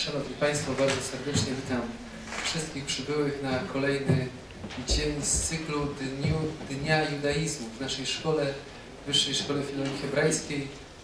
Szanowni Państwo, bardzo serdecznie witam wszystkich przybyłych na kolejny dzień z cyklu Dnia Judaizmu w naszej szkole, Wyższej Szkole Filologii Hebrajskiej.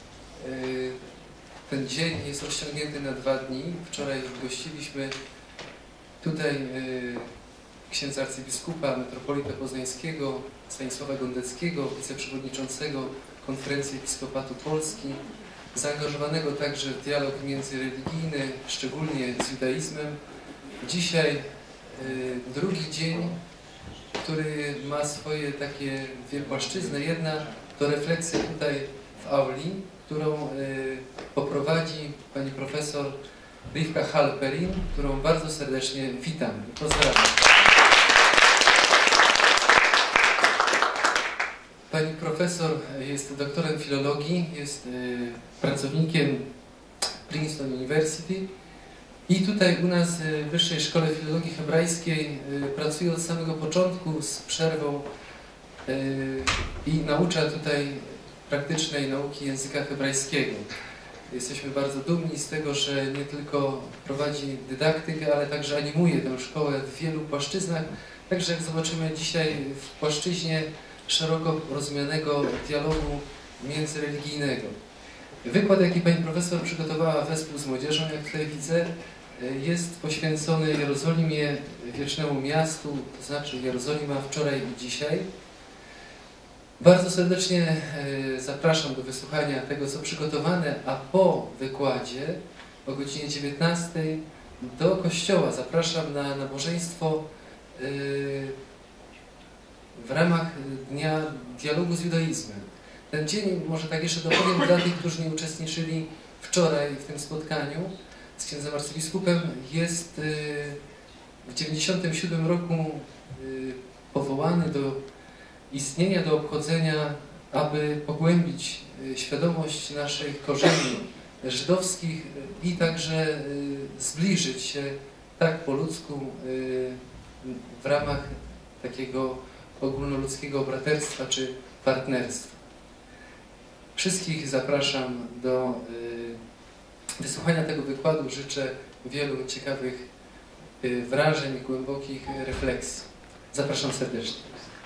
Ten dzień jest rozciągnięty na 2 dni. Wczoraj gościliśmy tutaj księdza arcybiskupa, metropolita poznańskiego, Stanisława Gondeckiego, wiceprzewodniczącego Konferencji Episkopatu Polski, zaangażowanego także w dialog międzyreligijny, szczególnie z judaizmem. Dzisiaj drugi dzień, który ma swoje takie 2 płaszczyzny. Jedna to refleksja tutaj w auli, którą poprowadzi pani profesor Rivka Halperin, którą bardzo serdecznie witam i pozdrawiam. Pani profesor jest doktorem filologii, jest pracownikiem Princeton University i tutaj u nas w Wyższej Szkole Filologii Hebrajskiej pracuje od samego początku z przerwą i naucza tutaj praktycznej nauki języka hebrajskiego. Jesteśmy bardzo dumni z tego, że nie tylko prowadzi dydaktykę, ale także animuje tę szkołę w wielu płaszczyznach. Także jak zobaczymy dzisiaj w płaszczyźnie szeroko rozumianego dialogu międzyreligijnego. Wykład, jaki pani profesor przygotowała wespół z młodzieżą, jak tutaj widzę, jest poświęcony Jerozolimie, wiecznemu miastu, to znaczy Jerozolima wczoraj i dzisiaj. Bardzo serdecznie zapraszam do wysłuchania tego, co przygotowane, a po wykładzie o godzinie 19 do kościoła zapraszam na nabożeństwo w ramach Dnia Dialogu z Judaizmem. Ten dzień, może tak jeszcze dopowiem dla tych, którzy nie uczestniczyli wczoraj w tym spotkaniu z księdzem arcybiskupem, jest w 1997 roku powołany do istnienia, do obchodzenia, aby pogłębić świadomość naszych korzeni żydowskich i także zbliżyć się tak po ludzku w ramach takiego ogólnoludzkiego braterstwa czy partnerstwa. Wszystkich zapraszam do wysłuchania tego wykładu. Życzę wielu ciekawych wrażeń i głębokich refleksji. Zapraszam serdecznie.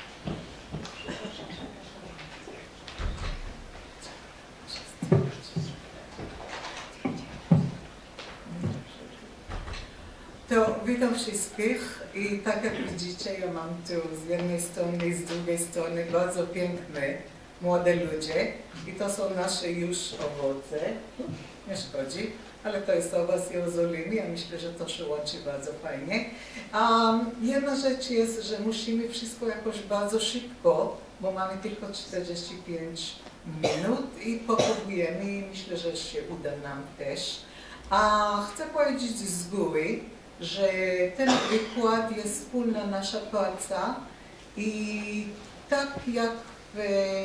To witam wszystkich i tak jak widzicie, ja mam tu z jednej strony i z drugiej strony bardzo piękne młode ludzie i to są nasze już owoce, nie szkodzi, ale to jest owoc Jerozolimy, ja myślę, że to się łączy bardzo fajnie. Jedna rzecz jest, że musimy wszystko jakoś bardzo szybko, bo mamy tylko 45 minut i potrzebujemy i myślę, że się uda nam też. Chcę powiedzieć z góry, że ten wykład jest wspólna nasza praca i tak jak w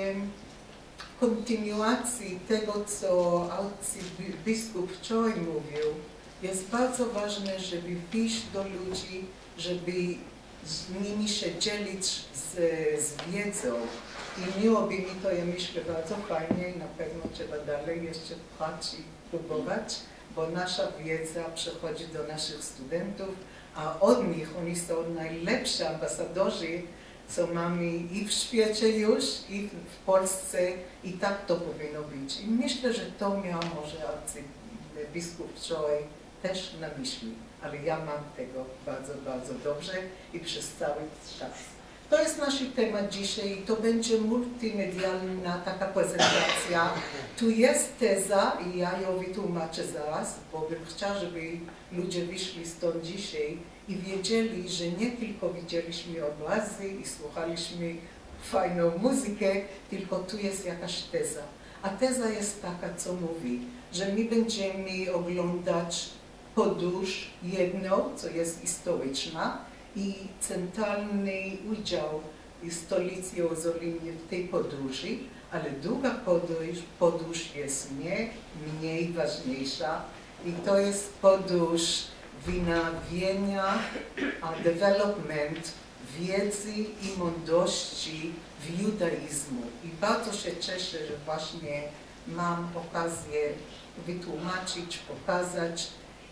kontynuacji tego, co arcybiskup wczoraj mówił, jest bardzo ważne, żeby wyjść do ludzi, żeby z nimi się dzielić z wiedzą. I miłoby mi to, ja myślę, bardzo fajnie i na pewno trzeba dalej jeszcze pchać i próbować, bo nasza wiedza przechodzi do naszych studentów, a od nich oni są najlepsi ambasadorzy, co mamy i w świecie już, i w Polsce, i tak to powinno być. I myślę, że to miał może arcybiskup wczoraj też na myśli, ale ja mam tego bardzo, bardzo dobrze i przez cały czas. To jest nasz temat dzisiaj i to będzie multimedialna taka prezentacja. Tu jest teza i ja ją wytłumaczę zaraz, bo bym chciała, żeby ludzie wyszli stąd dzisiaj i wiedzieli, że nie tylko widzieliśmy obrazy i słuchaliśmy fajną muzykę, tylko tu jest jakaś teza. A teza jest taka, co mówi, że my będziemy oglądać podróż jedną, co jest historyczna, i centralny udział stolicy Jerozolimy w tej podróży, ale druga podróż jest nie mniej ważniejsza i to jest podróż wynawienia, development wiedzy i mądrości w judaizmu. I bardzo się cieszę, że właśnie mam okazję wytłumaczyć, pokazać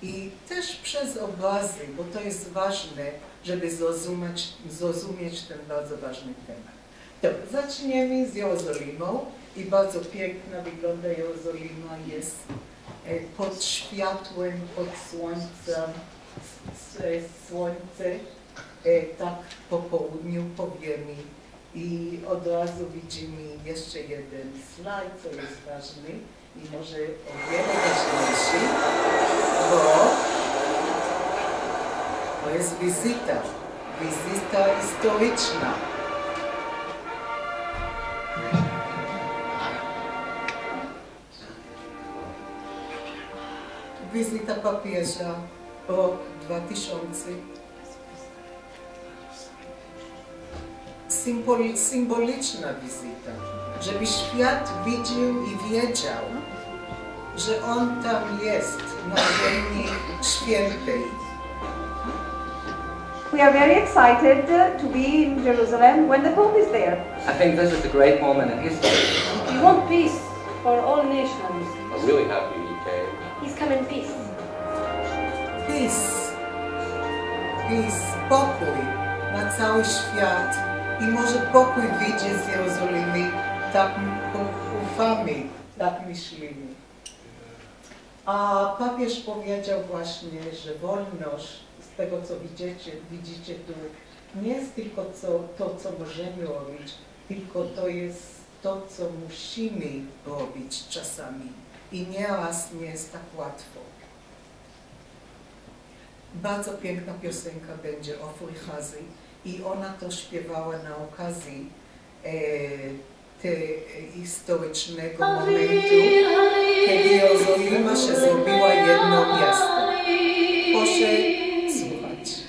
I też przez obrazy, bo to jest ważne, żeby zrozumieć ten bardzo ważny temat. Dobrze, zaczniemy z Jerozolimą i bardzo piękna wygląda Jerozolima, jest pod światłem, pod słońcem, słońce, tak po południu, po ziemi. I od razu widzimy jeszcze jeden slajd, co jest ważny i może o wiele ważniejszy, bo to jest wizyta historyczna. Wizyta papieża, rok 2000. Symboliczna wizyta, żeby świat widział i wiedział, że on tam jest, na ziemi świętej. We are very excited to be in Jerusalem when the Pope is there. I think this is a great moment in history. We want peace for all nations. I'm really happy he came. He's come in peace. Peace, pokój na cały świat i może pokój wyjdzie z Jerozolimy, tak ufamy, tak myślimy. A papież powiedział właśnie, że wolność, z tego co widzicie tu, nie jest tylko to, co możemy robić, tylko to jest to, co musimy robić czasami. I nieraz nie jest tak łatwo. Bardzo piękna piosenka będzie o Frychazy i ona to śpiewała na okazji historycznego momentu, kiedy Jerozolima się zrobiła jedno miasto. Proszę słuchać.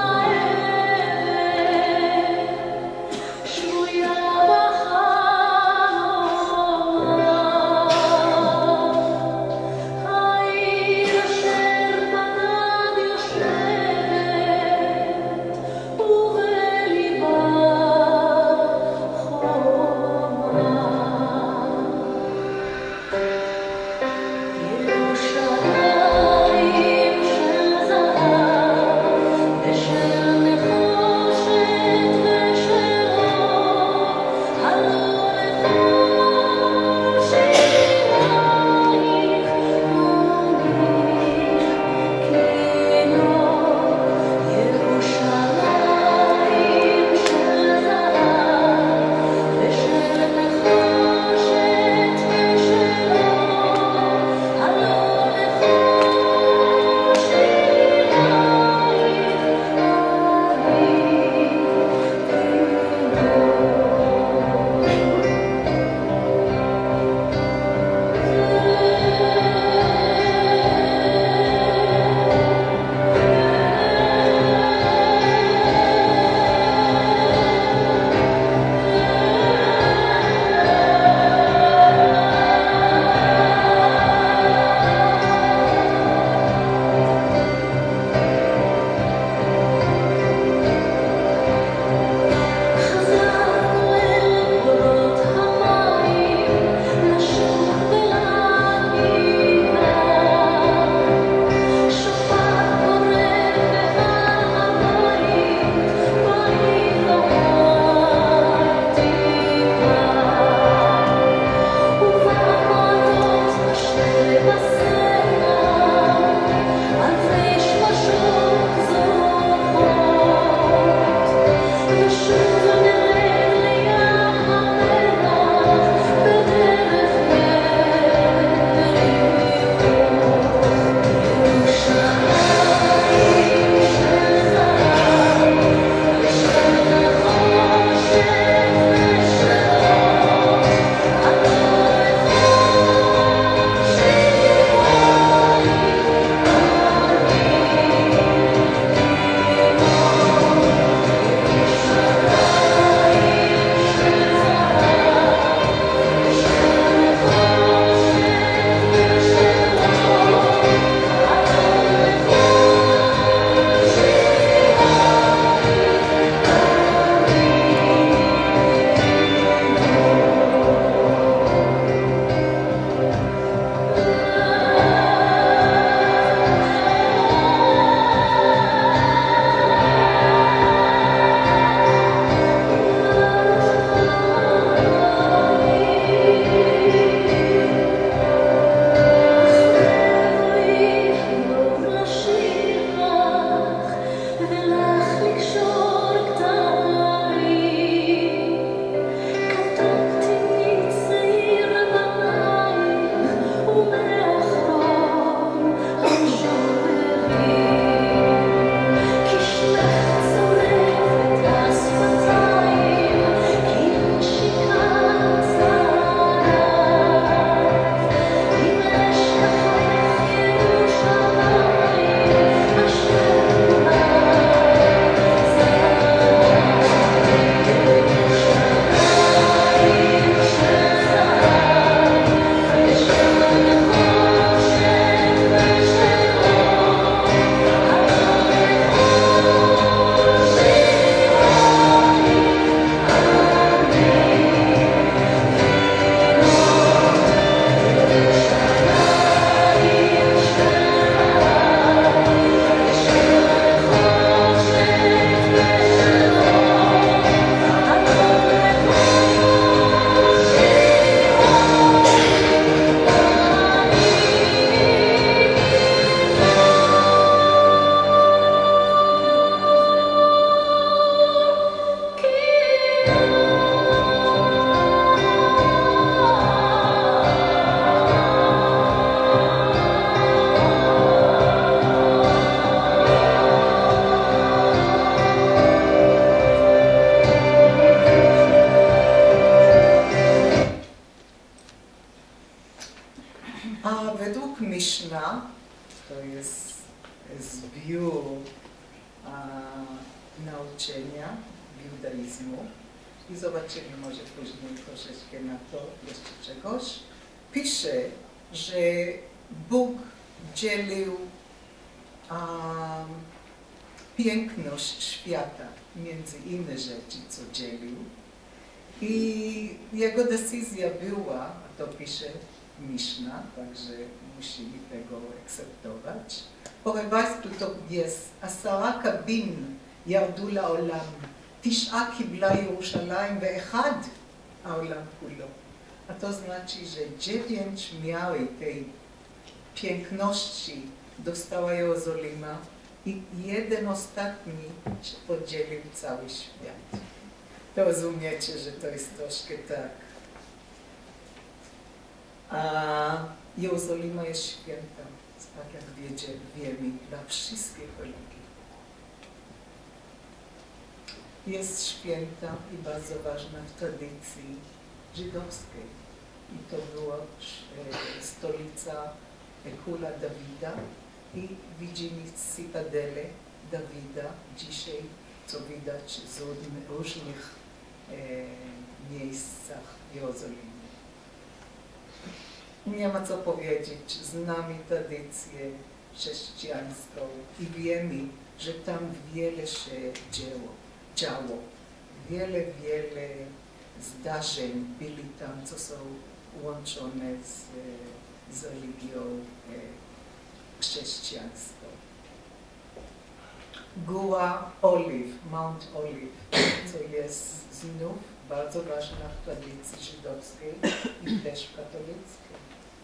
Shuyah zbiór nauczenia judaizmu i zobaczymy może później troszeczkę na to jeszcze czegoś. Pisze, że Bóg dzielił piękność świata między inne rzeczy, co dzielił. I jego decyzja była, a to pisze Miszna, także musimy tego akceptować. Po hebrajsku to jest עשרה קבין ירדו לעולם, 9 קיבלה ירושלים ואחד העולם כולו. A to znaczy, że 9 miały tej piękności dostała Jerozolima i jeden ostatni podzielił cały świat. To rozumiecie, że to jest troszkę tak. A Jerozolima jest święta, tak jak wiemy, dla wszystkich religii. Jest święta i bardzo ważna w tradycji żydowskiej. I to była stolica Króla Dawida i widzimy cytadelę Dawida dzisiaj, co widać z różnych miejscach Jerozolimy. Nie ma co powiedzieć, znamy tradycję chrześcijańską i wiemy, że tam wiele się działo. Wiele zdarzeń byli tam, co są łączone z religią chrześcijańską. Góra Oliw, Mount Olive, co jest znów bardzo ważna w tradycji żydowskiej i też katolickiej.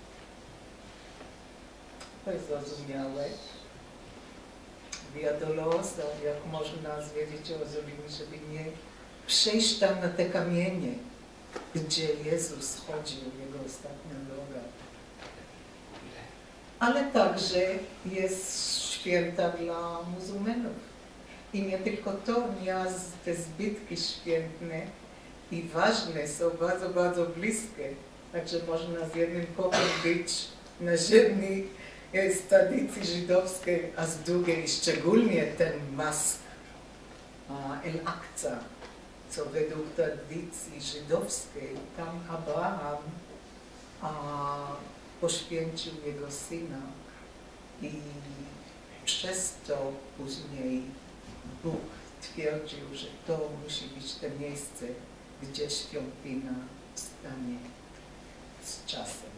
To jest zrozumiałe. Via Dolorosa, jak można zwiedzić Jerozolimę, żeby nie przejść tam na te kamienie, gdzie Jezus chodził, jego ostatnia droga. Ale także jest święta dla muzułmanów. I nie tylko to, te zbytki świętne i ważne są bardzo, bardzo bliskie. Także można z jednym kołem być na ziemi z tradycji żydowskiej, a z drugiej szczególnie ten mask El-Aqsa, co według tradycji żydowskiej tam Abraham poświęcił jego syna i przez to później Bóg twierdził, że to musi być to miejsce, gdzie świątynia stanie z czasem.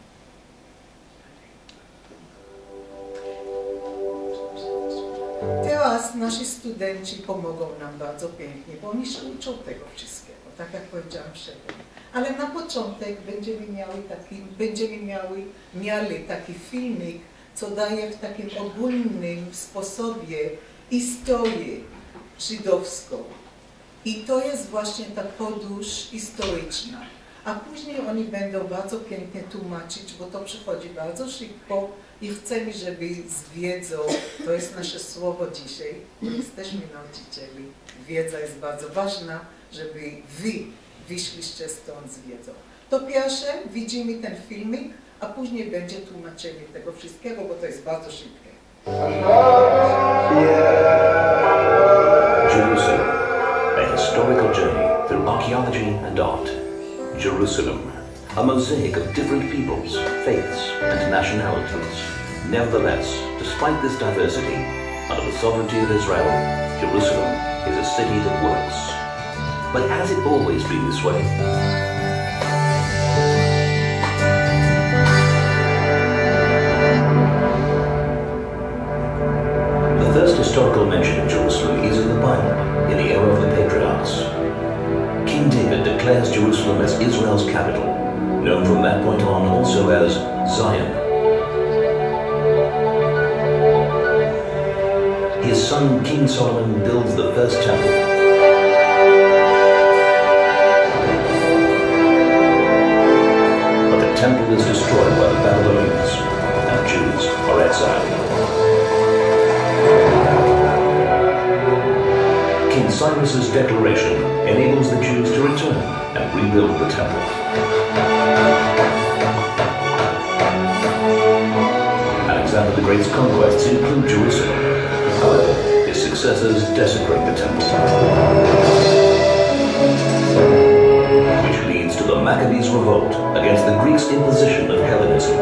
Teraz nasi studenci pomogą nam bardzo pięknie, bo oni się uczą tego wszystkiego, tak jak powiedziałam przedtem. Ale na początek będziemy mieli taki filmik, co daje w takim ogólnym sposobie historię żydowską. I to jest właśnie ta podróż historyczna. A później oni będą bardzo pięknie tłumaczyć, bo to przychodzi bardzo szybko i chcemy, żeby z wiedzą, to jest nasze słowo dzisiaj, bo jesteśmy nauczycieli, wiedza jest bardzo ważna, żeby wy wyszliście stąd z wiedzą. To pierwsze, widzimy ten filmik, a później będzie tłumaczenie tego wszystkiego, bo to jest bardzo szybkie. Jerusalem, a historical journey through archaeology and art. Jerusalem, a mosaic of different peoples, faiths, and nationalities. Nevertheless, despite this diversity, under the sovereignty of Israel, Jerusalem is a city that works. But has it always been this way? The first historical mention of Jerusalem is in the Bible, in the era of the patriarchs. King David declares Jerusalem as Israel's capital, known from that point on also as Zion. His son King Solomon builds the first temple. But the temple is destroyed by the Babylonians, and Jews are exiled. King Cyrus's declaration enables the Jews to return and rebuild the temple. Alexander the Great's conquests include Jerusalem, successors desecrate the temple, which leads to the Maccabees' revolt against the Greeks' imposition of Hellenism.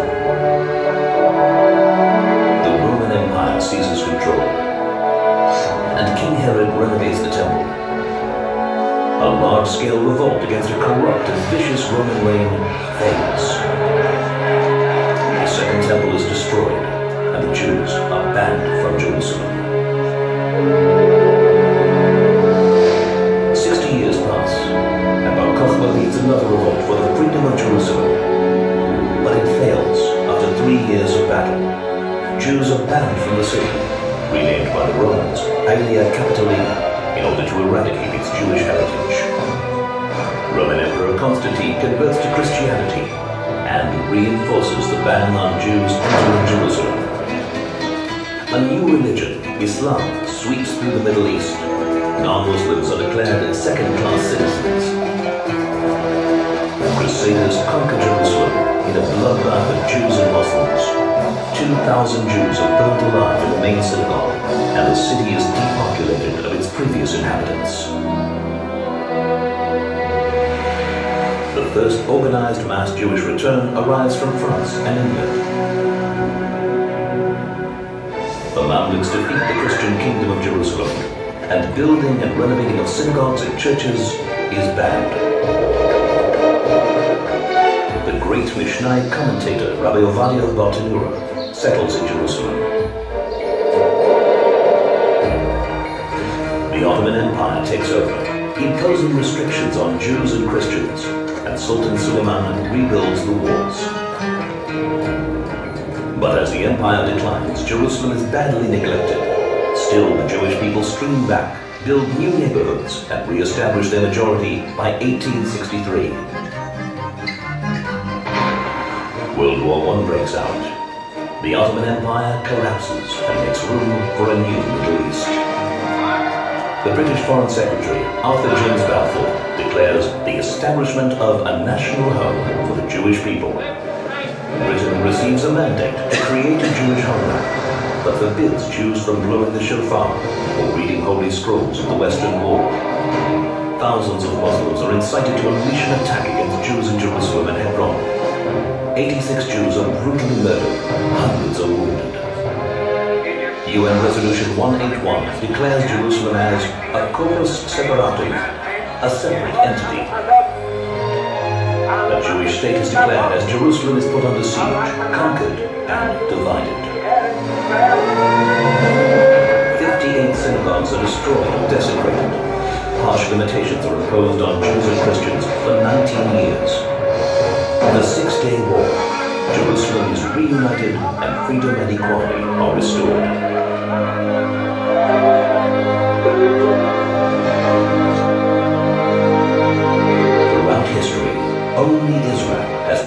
The Roman Empire seizes control, and King Herod renovates the temple. A large-scale revolt against a corrupt and vicious Roman reign fails. The Second Temple is destroyed, and the Jews are banned from Jerusalem. 60 years pass, and Bar Kokhba leads another revolt for the freedom of Jerusalem. But it fails after 3 years of battle. Jews are banned from the city, renamed by the Romans Aelia Capitolina, in order to eradicate its Jewish heritage. Roman Emperor Constantine converts to Christianity and reinforces the ban on Jews entering Jerusalem. A new religion, Islam, sweeps through the Middle East. Non-Muslims are declared second-class citizens. Crusaders conquer Jerusalem in a bloodbath of Jews and Muslims. 2,000 Jews are burnt alive in the main synagogue, and the city is depopulated of its previous inhabitants. The first organized mass Jewish return arrives from France and England. The Mamluks defeat the Christian kingdom of Jerusalem, and building and renovating of synagogues and churches is banned. The great Mishnai commentator Rabbi Ovadia of Bartanura settles in Jerusalem. The Ottoman Empire takes over, imposing restrictions on Jews and Christians, and Sultan Suleiman rebuilds the walls. But as the empire declines, Jerusalem is badly neglected. Still, the Jewish people stream back, build new neighborhoods, and re-establish their majority by 1863. World War I breaks out. The Ottoman Empire collapses and makes room for a new Middle East. The British Foreign Secretary, Arthur James Balfour, declares the establishment of a national home for the Jewish people. Britain receives a mandate to create a Jewish homeland, but forbids Jews from blowing the shofar or reading holy scrolls of the Western Wall. Thousands of Muslims are incited to unleash an attack against Jews in Jerusalem and Hebron. 86 Jews are brutally murdered, hundreds are wounded. UN Resolution 181 declares Jerusalem as a corpus separatum, a separate entity. A Jewish state is declared as Jerusalem is put under siege, conquered, and divided. 58 synagogues are destroyed or desecrated. Harsh limitations are imposed on Jews and Christians for 19 years. In the Six-Day War, Jerusalem is reunited and freedom and equality are restored. Throughout history, only Israel has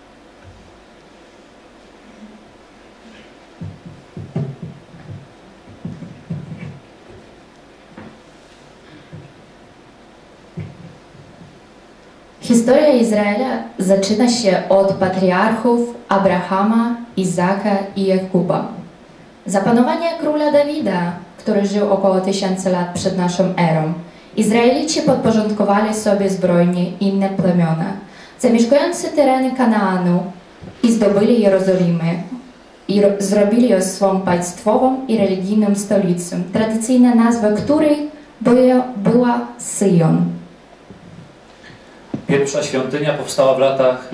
Historia Izraela zaczyna się od patriarchów Abrahama, Izaka i Jakuba. Za panowania króla Dawida, który żył około 1000 lat przed naszą erą, Izraelici podporządkowali sobie zbrojnie inne plemiona, zamieszkujące tereny Kanaanu i zdobyli Jerozolimę i zrobili ją swą państwową i religijną stolicą, tradycyjna nazwa której była Syjon. Pierwsza świątynia powstała w latach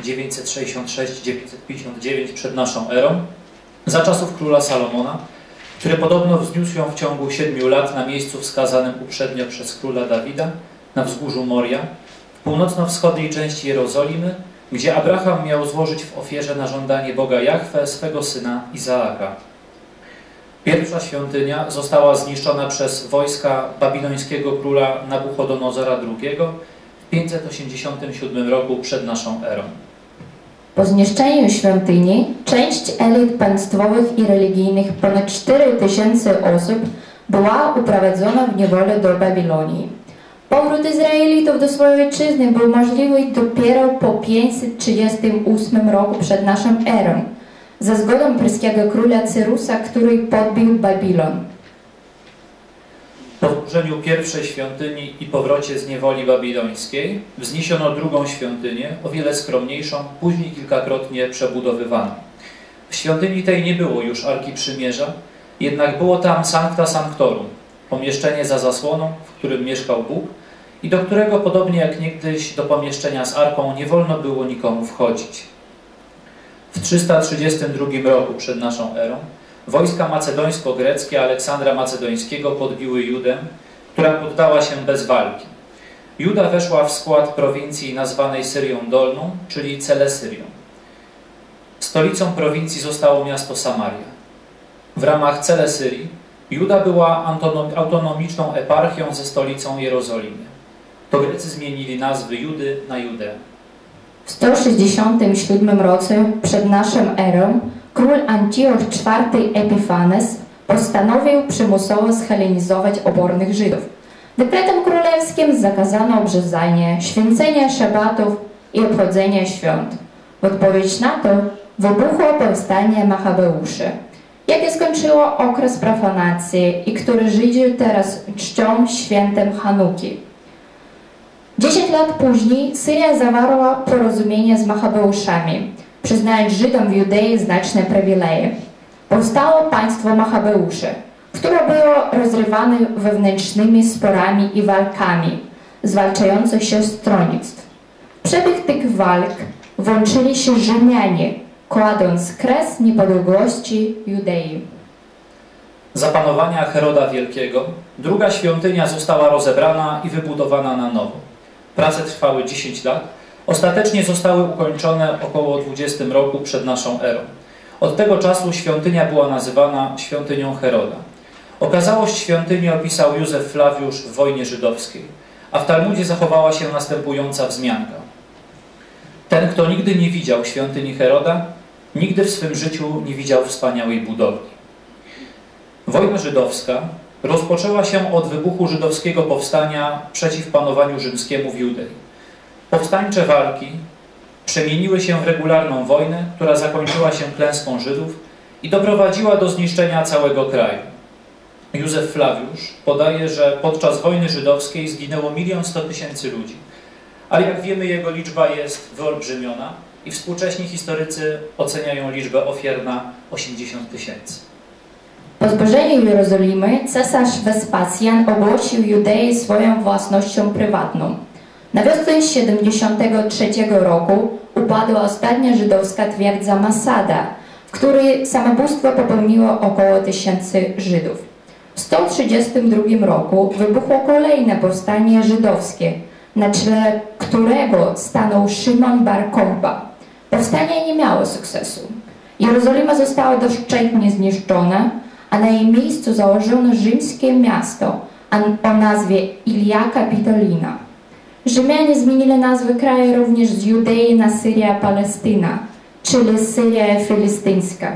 966-959 przed naszą erą, za czasów króla Salomona, który podobno wzniósł ją w ciągu 7 lat na miejscu wskazanym uprzednio przez króla Dawida, na wzgórzu Moria, w północno-wschodniej części Jerozolimy, gdzie Abraham miał złożyć w ofierze na żądanie Boga Jahwe swego syna Izaaka. Pierwsza świątynia została zniszczona przez wojska babilońskiego króla Nabuchodonozora II w 587 roku przed naszą erą. Po zniszczeniu świątyni część elit państwowych i religijnych, ponad 4000 osób, była uprowadzona w niewolę do Babilonii. Powrót Izraelitów do swojej ojczyzny był możliwy dopiero po 538 roku przed naszą erą, za zgodą pryskiego króla Cyrusa, który podbił Babilon. Po zburzeniu pierwszej świątyni i powrocie z niewoli babilońskiej wzniesiono drugą świątynię, o wiele skromniejszą, później kilkakrotnie przebudowywaną. W świątyni tej nie było już Arki Przymierza, jednak było tam Sancta Sanctorum, pomieszczenie za zasłoną, w którym mieszkał Bóg i do którego, podobnie jak niegdyś do pomieszczenia z Arką, nie wolno było nikomu wchodzić. W 332 roku przed naszą erą wojska macedońsko-greckie Aleksandra Macedońskiego podbiły Judę, która poddała się bez walki. Juda weszła w skład prowincji nazwanej Syrią Dolną, czyli Celesyrią. Stolicą prowincji zostało miasto Samaria. W ramach Celesyrii Juda była autonomiczną eparchią ze stolicą Jerozolimie. To Grecy zmienili nazwy Judy na Judeę. W 167 roku przed naszą erą król Antioch IV Epifanes postanowił przymusowo zhelenizować obornych Żydów. Dekretem królewskim zakazano obrzezanie, święcenia szabatów i obchodzenia świąt. W odpowiedź na to wybuchło powstanie Machabeuszy, jakie skończyło okres profanacji i który Żydzi teraz czczą świętem Hanuki. 10 lat później Syria zawarła porozumienie z Machabeuszami, przyznając Żydom w Judei znaczne przywileje. Powstało państwo Machabeuszy, które było rozrywane wewnętrznymi sporami i walkami zwalczających się stronnictw. W przebieg tych walk włączyli się Rzymianie, kładąc kres niepodległości Judei. Za panowania Heroda Wielkiego druga świątynia została rozebrana i wybudowana na nowo. Prace trwały 10 lat. Ostatecznie zostały ukończone około 20 roku przed naszą erą. Od tego czasu świątynia była nazywana świątynią Heroda. Okazałość świątyni opisał Józef Flawiusz w wojnie żydowskiej, a w Talmudzie zachowała się następująca wzmianka. Ten, kto nigdy nie widział świątyni Heroda, nigdy w swym życiu nie widział wspaniałej budowli. Wojna żydowska rozpoczęła się od wybuchu żydowskiego powstania przeciw panowaniu rzymskiemu w Judei. Powstańcze walki przemieniły się w regularną wojnę, która zakończyła się klęską Żydów i doprowadziła do zniszczenia całego kraju. Józef Flawiusz podaje, że podczas wojny żydowskiej zginęło 1 100 000 ludzi, ale jak wiemy, jego liczba jest wyolbrzymiona i współcześni historycy oceniają liczbę ofiar na 80 000. Po zburzeniu Jerozolimy cesarz Wespacjan ogłosił Judeę swoją własnością prywatną. Na wiosnę 73 roku upadła ostatnia żydowska twierdza Masada, w której samobójstwo popełniło około 1000 Żydów. W 132 roku wybuchło kolejne powstanie żydowskie, na czele którego stanął Szymon Bar Kochba. Powstanie nie miało sukcesu. Jerozolima została doszczętnie zniszczona, a na jej miejscu założono rzymskie miasto o nazwie Ilia Capitolina. Rzymianie zmienili nazwy kraju również z Judei na Syria Palestyna, czyli Syria Filistyńska.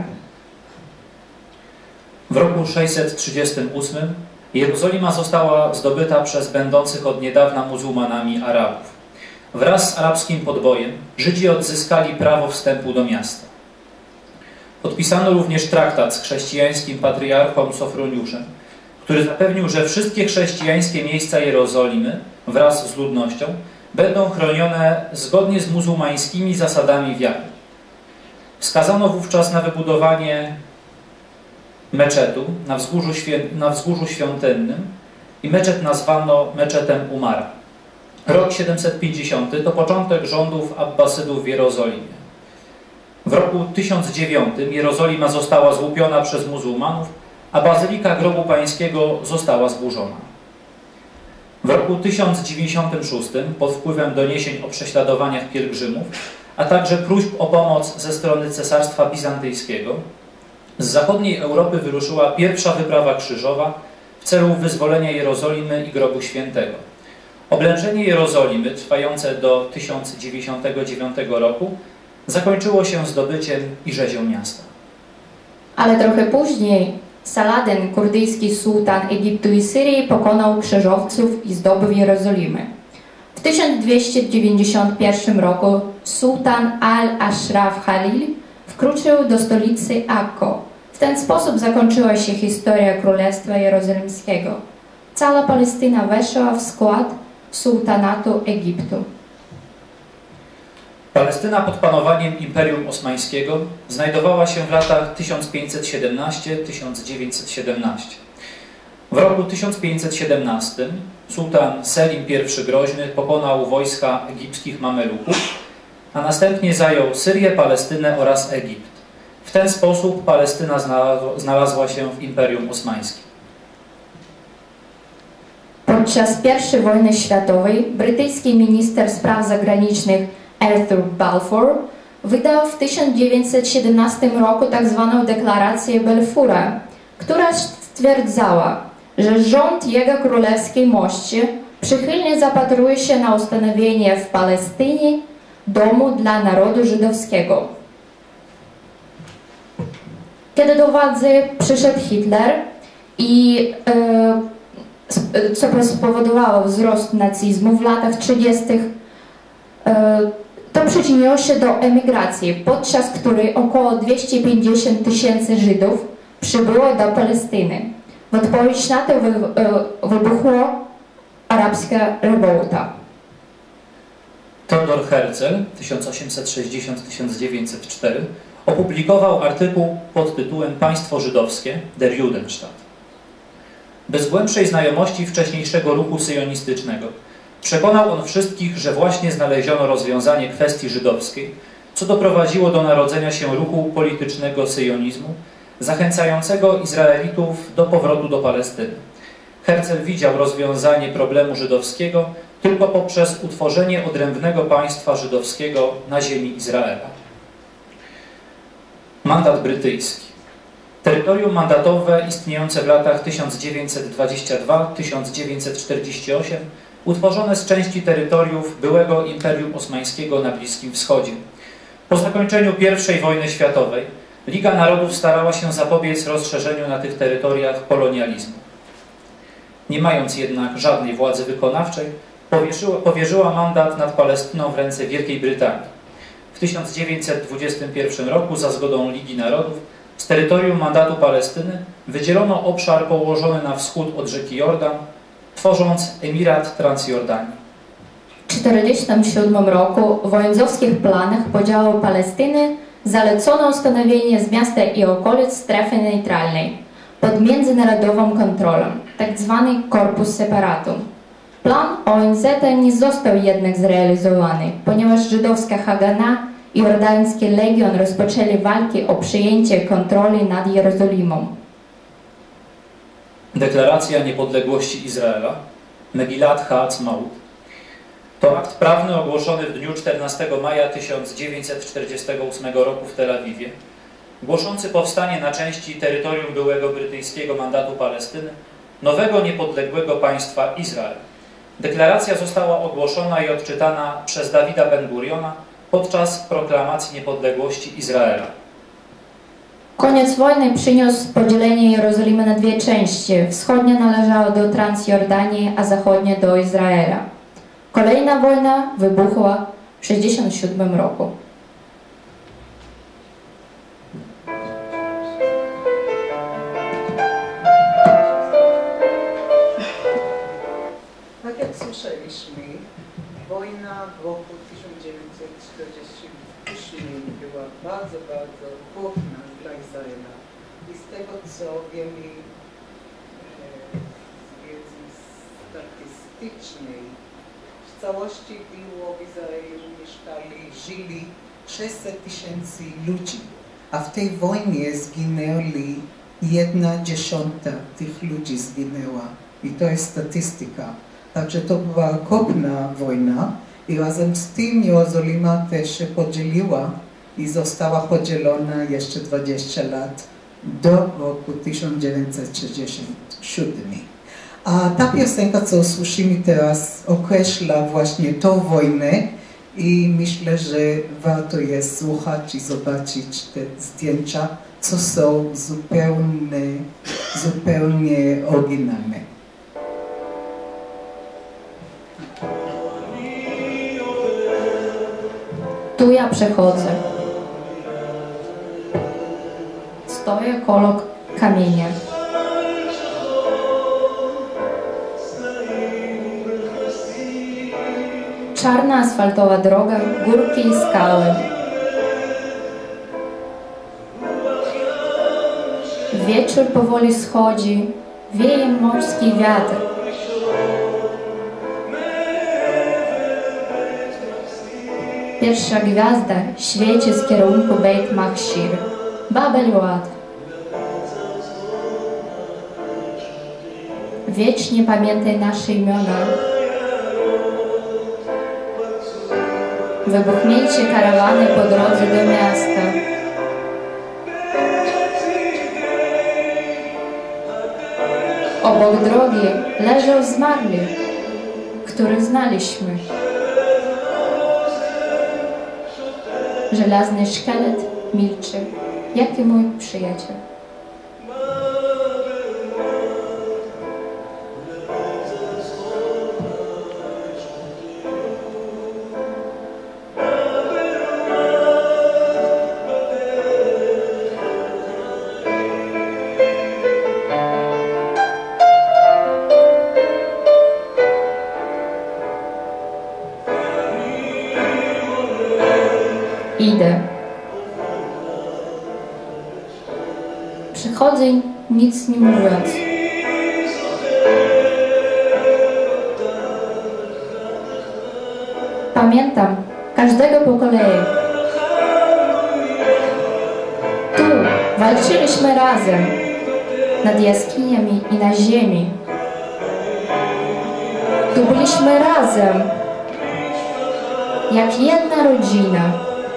W roku 638 Jerozolima została zdobyta przez będących od niedawna muzułmanami Arabów. Wraz z arabskim podbojem Żydzi odzyskali prawo wstępu do miasta. Podpisano również traktat z chrześcijańskim patriarchą Sofroniuszem, który zapewnił, że wszystkie chrześcijańskie miejsca Jerozolimy wraz z ludnością będą chronione zgodnie z muzułmańskimi zasadami wiary. Wskazano wówczas na wybudowanie meczetu na wzgórzu świątynnym i meczet nazwano meczetem Umara. Rok 750 to początek rządów Abbasydów w Jerozolimie. W roku 1009 Jerozolima została złupiona przez muzułmanów, a Bazylika Grobu Pańskiego została zburzona. W roku 1096 pod wpływem doniesień o prześladowaniach pielgrzymów, a także próśb o pomoc ze strony Cesarstwa Bizantyjskiego, z zachodniej Europy wyruszyła pierwsza wyprawa krzyżowa w celu wyzwolenia Jerozolimy i Grobu Świętego. Oblężenie Jerozolimy, trwające do 1099 roku, zakończyło się zdobyciem i rzezią miasta. Ale trochę później Saladyn, kurdyjski sułtan Egiptu i Syrii, pokonał krzyżowców i zdobył Jerozolimę. W 1291 roku sułtan al-Ashraf Khalil wkroczył do stolicy Akko. W ten sposób zakończyła się historia Królestwa Jerozolimskiego. cała Palestyna weszła w skład sułtanatu Egiptu. Palestyna pod panowaniem Imperium Osmańskiego znajdowała się w latach 1517-1917. W roku 1517 sułtan Selim I Groźny pokonał wojska egipskich Mameluków, a następnie zajął Syrię, Palestynę oraz Egipt. W ten sposób Palestyna znalazła się w Imperium Osmańskim. Podczas I wojny światowej brytyjski minister spraw zagranicznych Arthur Balfour wydał w 1917 roku tzw. deklarację Balfoura, która stwierdzała, że rząd Jego Królewskiej Mości przychylnie zapatruje się na ustanowienie w Palestynie domu dla narodu żydowskiego. Kiedy do władzy przyszedł Hitler i co spowodowało wzrost nazizmu w latach 30., to przyczyniło się do emigracji, podczas której około 250 000 Żydów przybyło do Palestyny. W odpowiedź na to wybuchła arabska rewolta. Theodor Herzl 1860-1904 opublikował artykuł pod tytułem Państwo żydowskie, Der Judenstaat. Bez głębszej znajomości wcześniejszego ruchu syjonistycznego przekonał on wszystkich, że właśnie znaleziono rozwiązanie kwestii żydowskiej, co doprowadziło do narodzenia się ruchu politycznego syjonizmu, zachęcającego Izraelitów do powrotu do Palestyny. Herzl widział rozwiązanie problemu żydowskiego tylko poprzez utworzenie odrębnego państwa żydowskiego na ziemi Izraela. Mandat brytyjski. Terytorium mandatowe istniejące w latach 1922-1948 utworzone z części terytoriów byłego Imperium Osmańskiego na Bliskim Wschodzie. Po zakończeniu I wojny światowej Liga Narodów starała się zapobiec rozszerzeniu na tych terytoriach kolonializmu. Nie mając jednak żadnej władzy wykonawczej, powierzyła mandat nad Palestyną w ręce Wielkiej Brytanii. W 1921 roku za zgodą Ligi Narodów z terytorium mandatu Palestyny wydzielono obszar położony na wschód od rzeki Jordan, tworząc Emirat Transjordanii. W 1947 roku w ONZ-owskich planach podziału Palestyny zalecono ustanowienie z miasta i okolic strefy neutralnej pod międzynarodową kontrolą, tzw. Corpus Separatum. Plan ONZ nie został jednak zrealizowany, ponieważ żydowska Hagana i jordański Legion rozpoczęli walki o przejęcie kontroli nad Jerozolimą. Deklaracja Niepodległości Izraela, Megillat Ha'atzmaut, to akt prawny ogłoszony w dniu 14 maja 1948 roku w Tel Awiwie, głoszący powstanie na części terytorium byłego brytyjskiego mandatu Palestyny nowego niepodległego państwa Izrael. Deklaracja została ogłoszona i odczytana przez Dawida Ben-Guriona podczas proklamacji niepodległości Izraela. Koniec wojny przyniósł podzielenie Jerozolimy na dwie części. Wschodnia należała do Transjordanii, a zachodnia do Izraela. Kolejna wojna wybuchła w 1967 roku. Tak jak słyszeliśmy, wojna w roku 1948 była bardzo trudna dla Izraela. I z tego, co wiemy z wiedzy statystycznej, w całości było w Izraelu żyli 600 000 ludzi, a w tej wojnie zginęli 1/10 tych ludzi zginęła. I to jest statystyka. Także to była okropna wojna i razem z tym Jerozolima też się podzieliła i została podzielona jeszcze 20 lat do roku 1967. A ta piosenka, co słyszymy teraz, określa właśnie tą wojnę i myślę, że warto jest słuchać i zobaczyć te zdjęcia, co są zupełnie oryginalne. Tu ja przechodzę. Stoję koło kamienia. Czarna asfaltowa droga, górki i skały. Wieczór powoli schodzi, wieje morski wiatr. Pierwsza gwiazda świeci z kierunku Beit Machshir, Bab el-Ouad. Wiecznie pamiętaj nasze imiona. Wybuchnięcie karawany po drodze do miasta. Obok drogi leżał zmarły, których znaliśmy. Żelazny szkielet milczy, jak i mój przyjaciel. Idę. Przychodzę nic nie mówiąc. Pamiętam każdego po kolei. Tu walczyliśmy razem, nad jaskiniami i na ziemi. Tu byliśmy razem, jak jedna rodzina.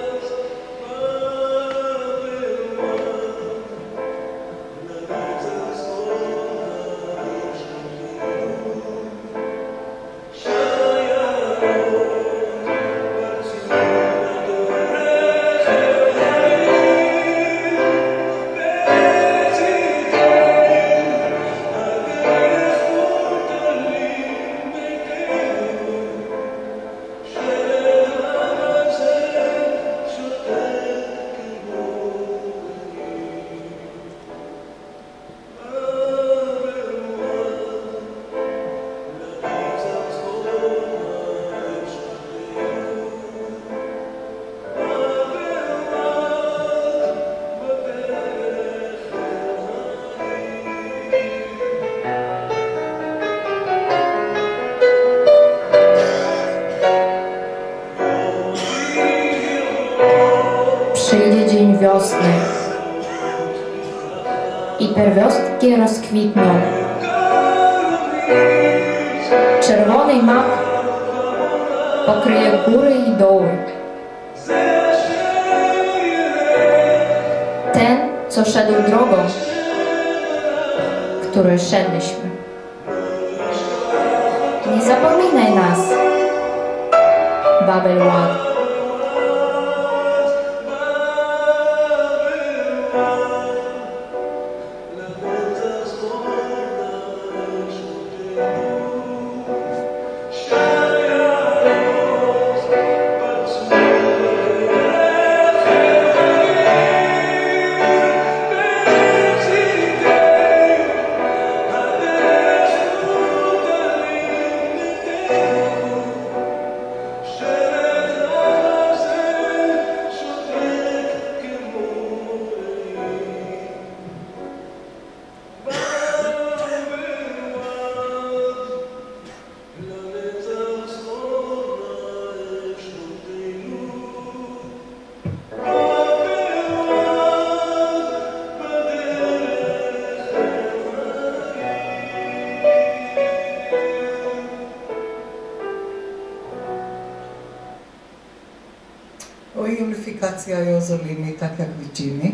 Przyjdzie dzień wiosny i pierwiastki rozkwitną. Czerwony mak pokryje góry i doły. Ten, co szedł drogą, której szedliśmy. Nie zapominaj nas, Bab el-Ouad. Unifikacja Jerozolimy, tak jak widzimy,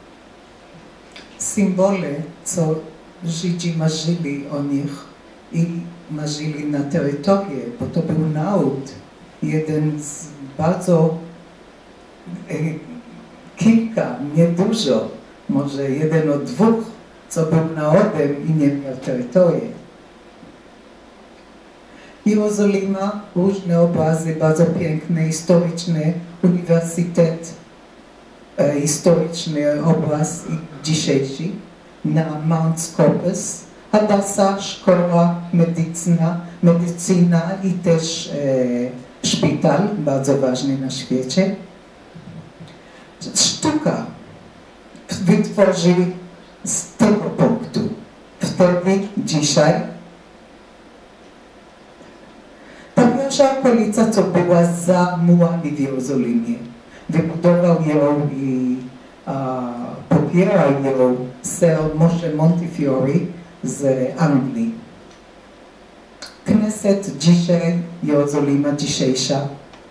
symbole, co Żydzi marzyli o nich i marzyli na terytorię, bo to był naród, jeden z bardzo kilka, nie dużo, może jeden od dwóch, co był narodem i nie miał terytorię. Jerozolima, różne obrazy, bardzo piękne, historyczne, uniwersytet, historyczny obraz dzisiejszy na Mount Scopus, Hadassah, szkoła, medycyna i też szpital, bardzo ważny na świecie. Sztuka wytworzy z tego punktu. Wtedy, dzisiaj, ta pierwsza okolica, co była za mułami w Jerozolimie, wybudował ją i popierał ją Sir Moshe Montefiore z Anglii. Kneset dzisiaj, Jerozolima dzisiejsza.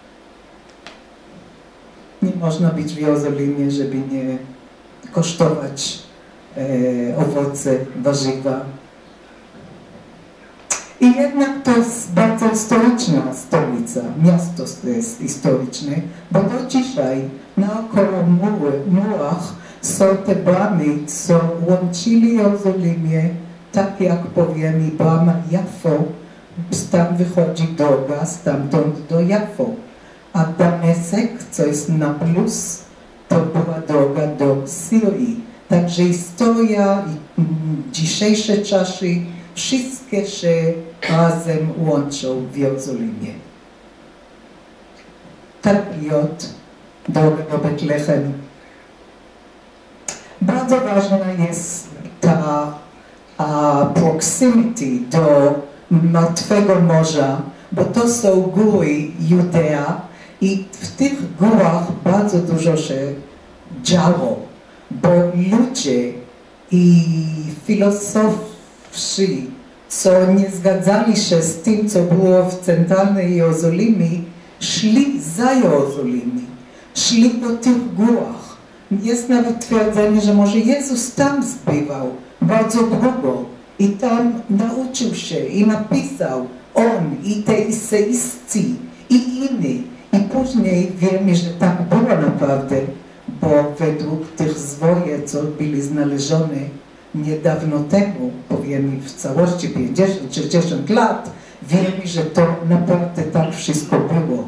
Nie można być w Jerozolimie, żeby nie kosztować owoce, warzywa. I jednak to jest bardzo historyczna stolica, miasto jest historyczne, bo do dzisiaj naokoło mułach są te bramy, co łączyli Jerozolimie, tak jak powiemy, brama Jafo, tam wychodzi droga stamtąd do Jafo. A Damesek, co jest na plus, to była droga do Syrii. Także historia i dzisiejsze czasy, wszystkie się razem łączą w Jerozolimie. Talpiot, droga do Betlechem. Bardzo ważna jest ta proximity do Martwego Morza, bo to są góry Judea i w tych górach bardzo dużo się działo, bo ludzie i filozofi, co nie zgadzali się z tym, co było w centralnej Jerozolimie, szli za Jerozolimę, szli po tych górach. Jest nawet twierdzenie, że może Jezus tam zbywał bardzo długo i tam nauczył się i napisał on i te eseisty i inni. I później wiemy, że tak było naprawdę, bo według tych zwojów, co byli znalezione niedawno temu, powiemy w całości 50-60 lat, wiemy, że to naprawdę tak wszystko było.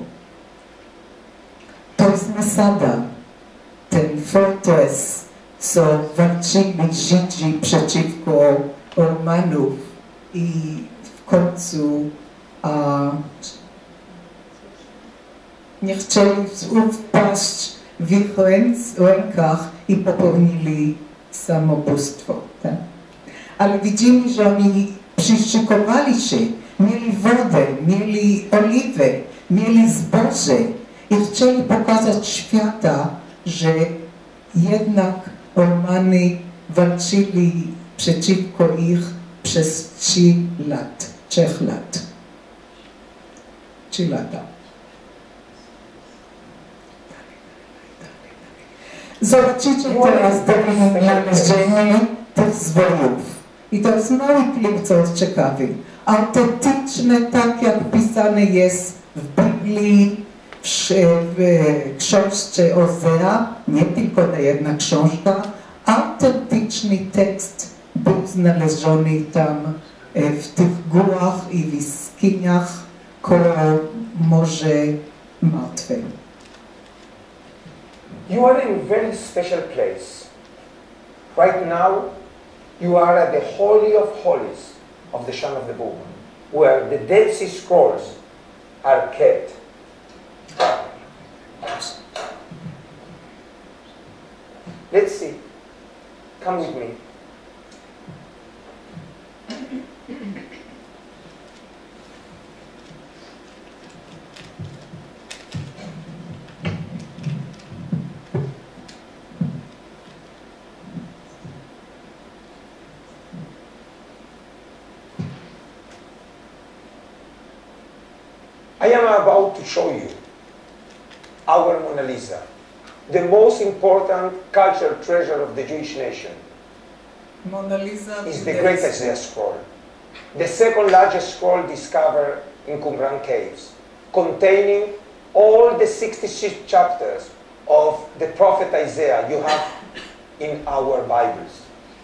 To jest nasada. Ten fortress, co walczyli Żydzi przeciwko Romanów i w końcu nie chcieli wpaść w ich rękach i popełnili samobójstwo. Tak? Ale widzimy, że oni przyszykowali się, mieli wodę, mieli oliwę, mieli zboże i chcieli pokazać świata, że jednak Romany walczyli przeciwko ich przez 3 lat. 3 lata. Zobaczycie teraz należenie tych zwojów. I to jest mały klip, co jest ciekawy. Autentyczne, tak jak pisane jest w Biblii, w książce Ozea, nie tylko ta jedna książka, autentyczny tekst był znaleziony tam w tych górach i w jaskiniach koło Morza Martwe. You are in a very special place. Right now, you are at the Holy of Holies of the Son of the Book, where the Dead Sea Scrolls are kept. Let's see. Come with me. I am about to show you our Mona Lisa, the most important cultural treasure of the Jewish nation. Mona Lisa is the Great Isaiah Scroll, the second largest scroll discovered in Qumran caves, containing all the 66 chapters of the prophet Isaiah you have in our Bibles.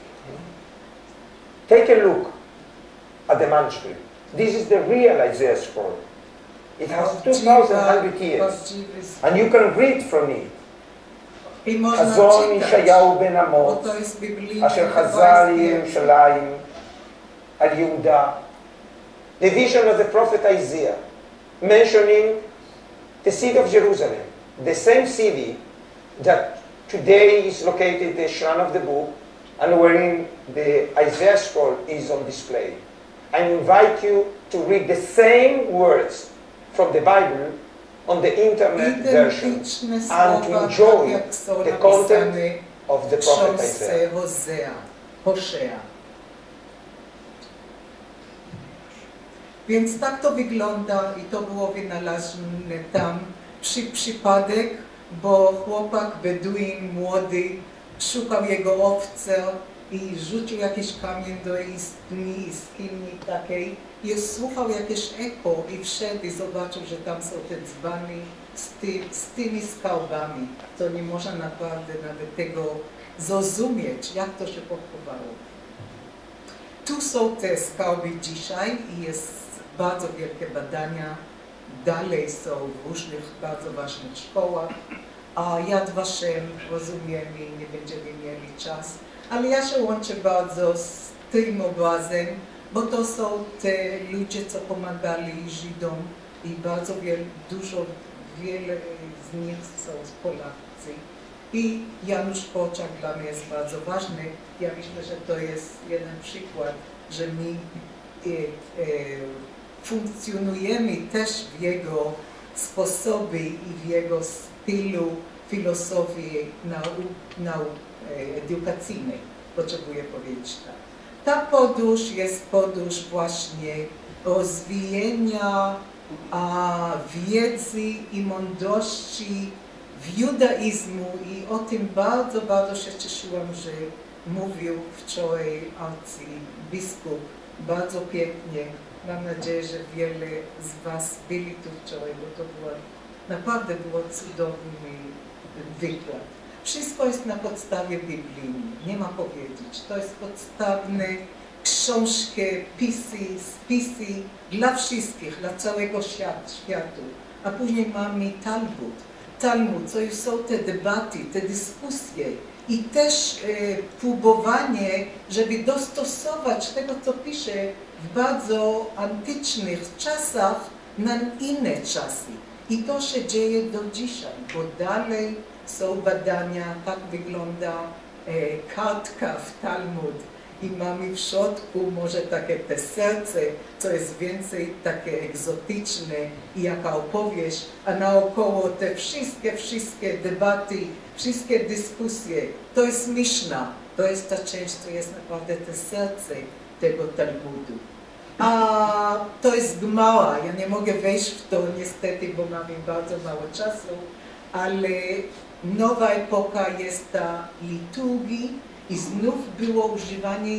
Take a look at the manuscript. This is the real Isaiah Scroll. It has 2,100 years, and you can read from it. חזון ישעיהו בן אמוץ, אשר חזה לירושלים, על יהודה. The vision of the prophet Isaiah, mentioning the city of Jerusalem, the same city that today is located the Shrine of the Book and wherein the Isaiah scroll is on display. I invite you to read the same words from the Bible on the internet version and to enjoy the content of the prophet Isaiah. Więc tak to wygląda i to było wynalezione tam przypadek, bo chłopak Beduin młody szukał jego owce i rzucił jakiś kamień do jaskini takiej i słuchał jakieś echo i wszedł i zobaczył, że tam są te dzbany z tymi skałbami. To nie można naprawdę nawet tego zrozumieć, jak to się pochowało. Tu są te skałby dzisiaj i jest bardzo wielkie badania. Dalej są w różnych bardzo ważnych szkołach. A Yad Vashem rozumiemy, nie będziemy mieli czas. Ale ja się łączę bardzo z tym obrazem, bo to są te ludzie, co pomagali Żydom i bardzo wiele z nich są Polacy. I Janusz Korczak dla mnie jest bardzo ważny. Ja myślę, że to jest jeden przykład, że my funkcjonujemy też w jego sposobie i w jego stylu filozofii edukacyjnej, potrzebuję powiedzieć tak. Ta podróż jest podróż właśnie rozwijania wiedzy i mądrości w judaizmu i o tym bardzo, bardzo się cieszyłam, że mówił wczoraj arcybiskup bardzo pięknie. Mam nadzieję, że wiele z was byli tu wczoraj, bo to naprawdę było cudowny wykład. Wszystko jest na podstawie biblijnej, nie ma powiedzieć. To jest podstawne książki, spisy dla wszystkich, dla całego świata. A później mamy Talmud, co już są te debaty, te dyskusje i też próbowanie, żeby dostosować tego, co pisze w bardzo antycznych czasach na inne czasy. I to się dzieje do dzisiaj, bo dalej są badania, tak wygląda kartka w Talmud i mamy w środku może takie te serce, co jest więcej takie egzotyczne i jaka opowieść, a naokoło te wszystkie debaty, wszystkie dyskusje, to jest Miszna, to jest ta część, co jest naprawdę te serce tego Talmudu. A to jest Gemara, ja nie mogę wejść w to niestety, bo mamy bardzo mało czasu, ale nowa epoka jest ta liturgii i znów było używanie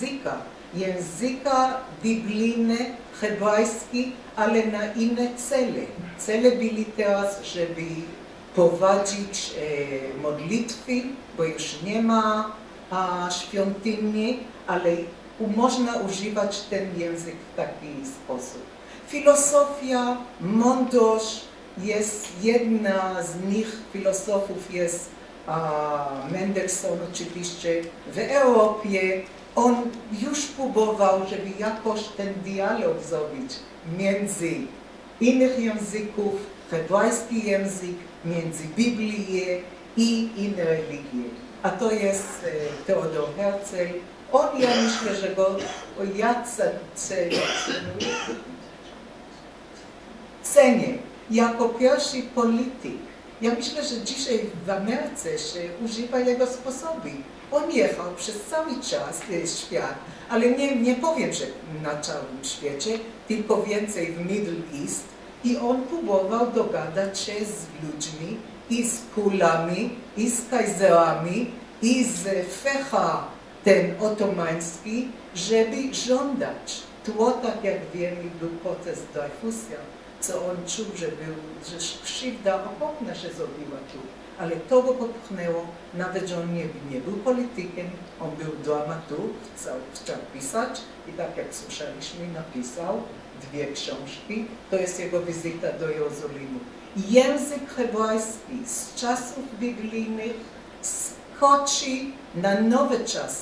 języka biblijny, hebrajski, ale na inne cele. Cele byli teraz, żeby prowadzić modlitwy, bo już nie ma świątyni, ale można używać ten język w taki sposób. Filozofia, mądrość jest jedna z nich, filozofów jest Mendelssohn oczywiście w Europie. On już próbował, żeby jakoś ten dialog zrobić między innych języków, hebrajski język, między Biblię i inne religie. A to jest Theodor Herzl. Ja myślę, że ja cenię jako pierwszy polityk. Ja myślę, że dzisiaj w Ameryce się używa jego sposoby. On jechał przez cały świat, ale nie powiem, że na całym świecie, tylko więcej w Middle East i on próbował dogadać się z ludźmi i z królami, i z kajzerami, i z Fecha ten otomański, żeby żądać. Tło, tak jak wiemy, był proces Dreyfusa, co on czuł, że krzywda okropna się zrobiła tu. Ale to go popchnęło, nawet że on nie był politykiem, on był dramaturg, chciał pisać i tak jak słyszeliśmy, napisał 2 książki. To jest jego wizyta do Jerozolimu. Język hebrajski z czasów biblijnych skoczy na nowe czasy.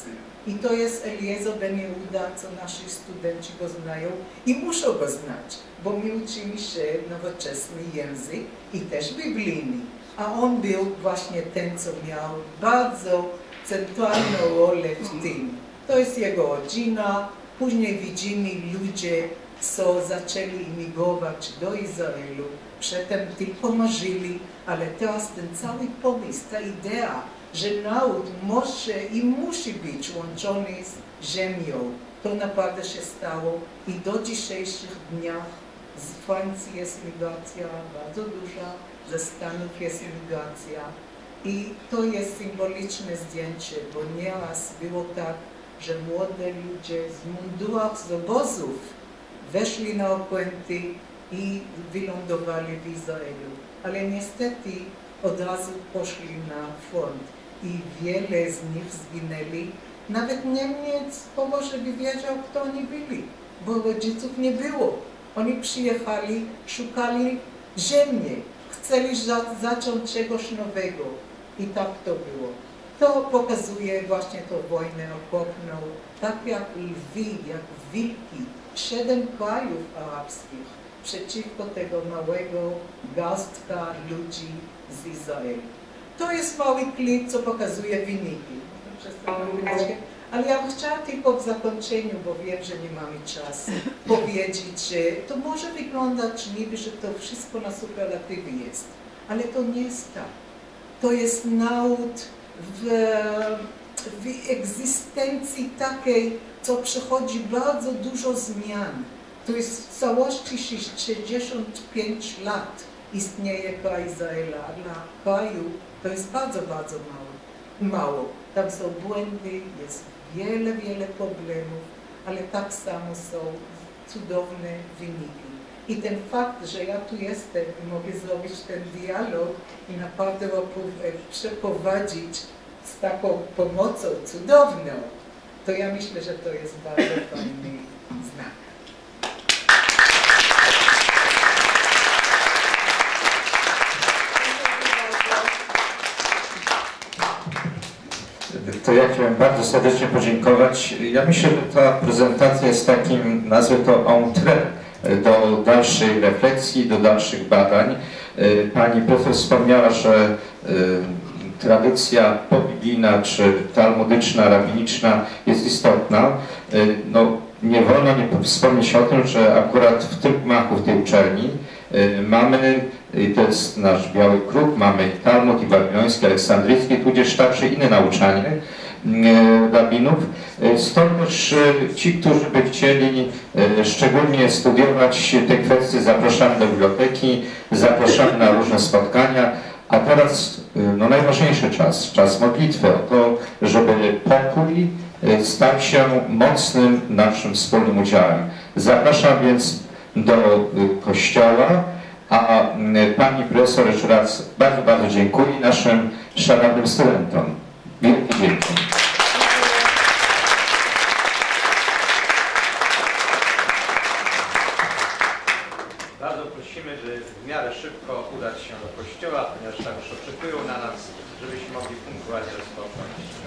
I to jest Eliezer ben Yehuda, co nasi studenci go znają i muszą go znać, bo my uczymy się nowoczesny język i też biblijny. A on był właśnie ten, co miał bardzo centralną rolę w tym. To jest jego rodzina. Później widzimy ludzie, co zaczęli imigrować do Izraelu. Przedtem tylko marzyli, ale teraz ten cały pomysł, ta idea, że naród może i musi być łączony z ziemią, to naprawdę się stało i do dzisiejszych dniach z Francji jest migracja bardzo duża, ze Stanów jest migracja i to jest symboliczne zdjęcie, bo nieraz było tak, że młode ludzie z mundurach z obozów weszli na okręty i wylądowali w Izraelu. Ale niestety od razu poszli na front i wiele z nich zginęli. Nawet Niemiec pomoże by wiedział, kto oni byli, bo rodziców nie było. Oni przyjechali, szukali ziemi, chcieli zacząć czegoś nowego i tak to było. To pokazuje właśnie tą wojnę okropną, tak jak lwi, jak wilki, 7 krajów arabskich przeciwko tego małego garstka ludzi z Izraela. To jest mały klip, co pokazuje wyniki. Ale ja bym chciała tylko w zakończeniu, bo wiem, że nie mamy czasu, powiedzieć, że to może wyglądać niby, że to wszystko na superlatywy jest, ale to nie jest tak. To jest naród w egzystencji takiej, co przechodzi bardzo dużo zmian. To jest w całości 65 lat istnieje kraj Izraela, a dla kraju to jest bardzo, bardzo mało. Tam są błędy, jest wiele problemów, ale tak samo są cudowne wyniki. I ten fakt, że ja tu jestem i mogę zrobić ten dialog i naprawdę przeprowadzić z taką pomocą cudowną, to ja myślę, że to jest bardzo fajny znak. To ja chciałem bardzo serdecznie podziękować. Ja myślę, że ta prezentacja jest takim, nazwę to entrée do dalszej refleksji, do dalszych badań. Pani profesor wspomniała, że tradycja pobiblijna czy talmudyczna, rabiniczna jest istotna. No, nie wolno nie wspomnieć o tym, że akurat w tym gmachu, w tej uczelni mamy, to jest nasz biały kruk, mamy i Talmud, i babiloński, aleksandryjski, tudzież także inne nauczanie rabinów. Stąd też ci, którzy by chcieli szczególnie studiować te kwestie, zapraszamy do biblioteki, zapraszamy na różne spotkania. A teraz no, najważniejszy czas modlitwy, o to, żeby pokój stał się mocnym naszym wspólnym udziałem. Zapraszam więc do kościoła, a pani profesor jeszcze raz bardzo, bardzo dziękuję naszym szanownym studentom. Wielkie dzięki. Bardzo prosimy, żeby w miarę szybko udać się do kościoła, ponieważ tam już oczekują na nas, żebyśmy mogli punktualnie rozpocząć.